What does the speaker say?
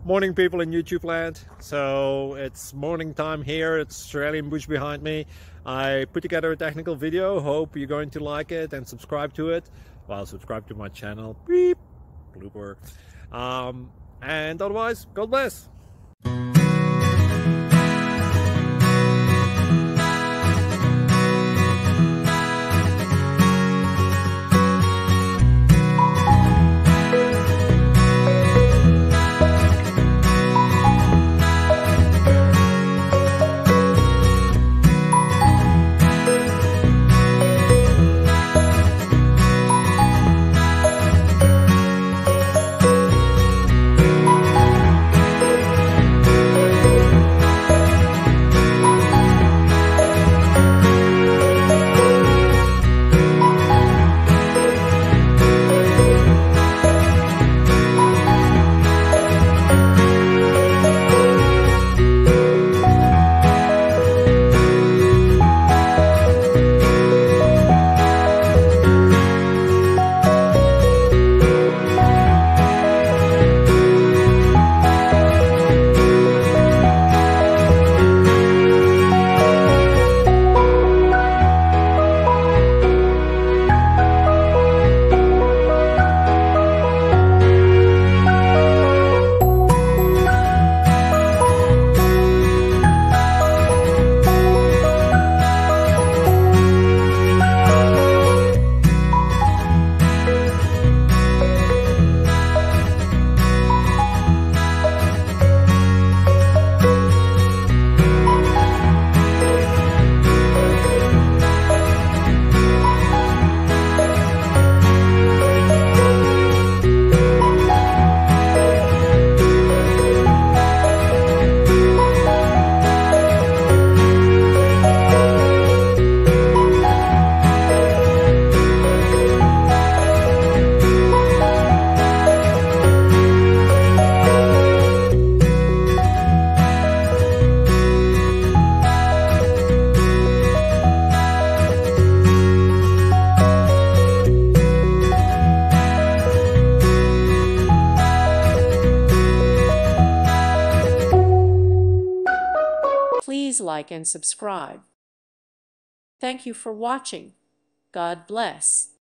Morning, people in YouTube land. So it's morning time here. It's Australian bush behind me. I put together a technical video. Hope you're going to like it and subscribe to it. Well, subscribe to my channel. Beep. Blooper. And otherwise, God bless. Please like and subscribe. Thank you for watching. God bless.